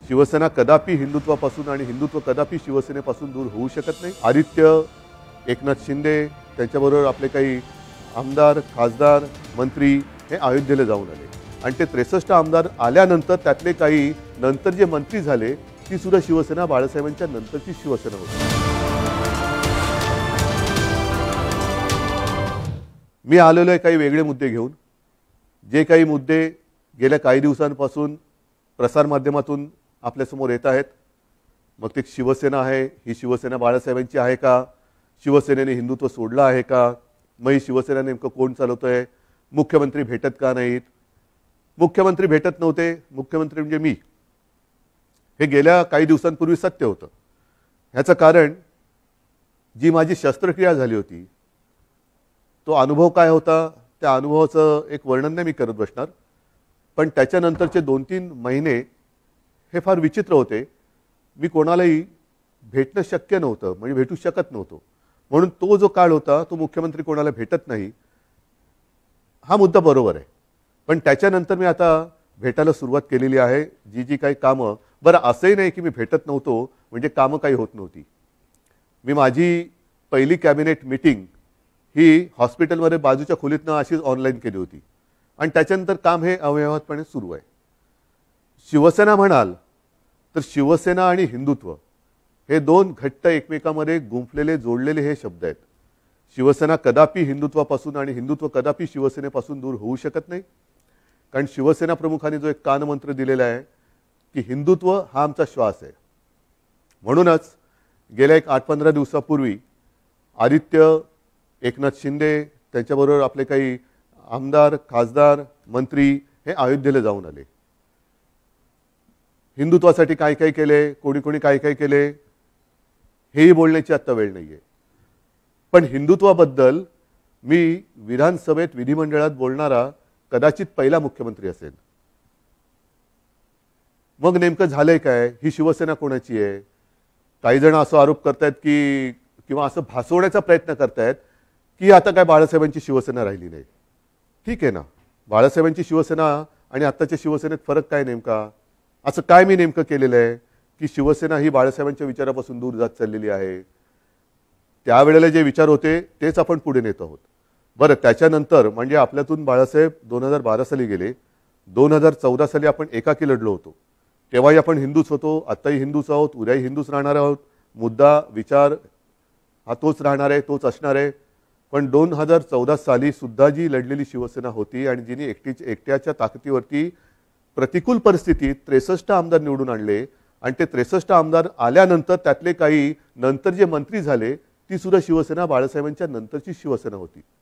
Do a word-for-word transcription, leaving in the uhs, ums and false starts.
शिवसेना कदापि हिंदुत्वापासून आणि हिंदुत्व कदापि शिवसेनेपासून दूर होऊ शकत नाही। आदित्य एकनाथ शिंदे त्यांच्याबरोबर आपले काही आमदार खासदार मंत्री हे अयोध्येला जाऊन आले आणि ते त्रेसष्ट आमदार आल्यानंतर त्यातले काही नंतर जे मंत्री झाले ती सुद्धा शिवसेना बाळासाहेबांच्या नंतरची शिवसेना होती। मी आलेलो आहे काही वेगळे मुद्दे घेऊन, जे काही मुद्दे गेल्या काही दिवसांपासून प्रसार माध्यमातून आपल्यासमोर येत आहेत। मग ते शिवसेना आहे, ही शिवसेना बाळासाहेबांची आहे का, शिवसेनेने हिंदुत्व सोडलं आहे का, मग ही शिवसेना नेमकं कोण चालवतोय, मुख्यमंत्री भेटत का नाहीत, मुख्यमंत्री भेटत नव्हते, मुख्यमंत्री म्हणजे मी, हे गेल्या काही दिवसांपूर्वी सत्य होतं। ह्याचं कारण जी माझी शस्त्रक्रिया झाली होती तो अनुभव काय होता, त्या अनुभवाचं एक वर्णन नाही मी करत बसणार, पण त्याच्यानंतरचे दोन तीन महिने हे फार विचित्र होते। मी कोणालाही भेटणं शक्य नव्हतं, म्हणजे भेटू शकत नव्हतो, म्हणून तो जो काळ होता तो मुख्यमंत्री कोणाला भेटत नाही हा मुद्दा बरोबर आहे। पण त्याच्यानंतर मी आता भेटायला सुरुवात केलेली आहे। जी जी काही कामं, बरं असंही नाही की मी भेटत नव्हतो म्हणजे कामं काही होत नव्हती। मी माझी पहिली कॅबिनेट मीटिंग ही हॉस्पिटलमध्ये बाजूच्या खोलीतनं अशीच ऑनलाईन केली होती आणि त्याच्यानंतर काम हे अव्यवहातपणे सुरू आहे। शिवसेना म्हणाल तर शिवसेना आणि हिंदुत्व हे दोन घट्ट एकमेकांमध्ये गुंफलेले जोडलेले हे शब्द आहेत। शिवसेना कदापि हिंदुत्वापासून आणि हिंदुत्व कदापि शिवसेनेपासून दूर होऊ शकत नाही, कारण शिवसेना प्रमुखांनी जो एक कानमंत्र दिलेला आहे की हिंदुत्व हा आमचा श्वास आहे। म्हणूनच गेल्या एक आठ पंधरा दिवसापूर्वी आदित्य एकनाथ शिंदे त्यांच्याबरोबर आपले काही आमदार खासदार मंत्री हे अयोध्येला जाऊन आले। हिंदुत्वासाठी काय काय केले, कोणी कोणी काय काय केले हेही बोलण्याची आता वेळ नाहीये, पण हिंदुत्वाबद्दल मी विधानसभेत विधिमंडळात बोलणारा कदाचित पहिला मुख्यमंत्री असेल। मग नेमकं झालंय काय, ही शिवसेना कोणाची आहे? काही जण असं आरोप करतायत की किंवा असं भासवण्याचा प्रयत्न करतायत की आता काय बाळासाहेबांची शिवसेना राहिली नाही। ठीक आहे ना, बाळासाहेबांची शिवसेना आणि आत्ताच्या शिवसेनेत फरक काय नेमका? असं काय मी नेमकं केलेलं आहे की शिवसेना ही बाळासाहेबांच्या विचारापासून दूर जात चाललेली आहे? त्यावेळेला जे विचार होते तेच आपण पुढे नेत आहोत। बरं, त्याच्यानंतर म्हणजे आपल्यातून बाळासाहेब दोन हजार बारा साली गेले, दोन हजार चौदा साली आपण एकाकी लढलो होतो, तेव्हाही आपण हिंदूच होतो, आत्ताही हिंदूच आहोत, उद्याही हिंदूच राहणार आहोत। मुद्दा विचार हा तोच राहणार आहे, तोच असणार आहे। पण दोन हजार चौदा साली सुद्धा जी लढलेली शिवसेना होती आणि जिने एकटीच एकट्याच्या ताकदीवरती प्रतिकूल परिस्थितीत त्रेसष्ट आमदार निवडून आणले आणि ते त्रेसष्ट आमदार आल्यानंतर त्यातले काही नंतर जे मंत्री झाले ती सुद्धा शिवसेना बाळासाहेबांच्या नंतरची शिवसेना होती।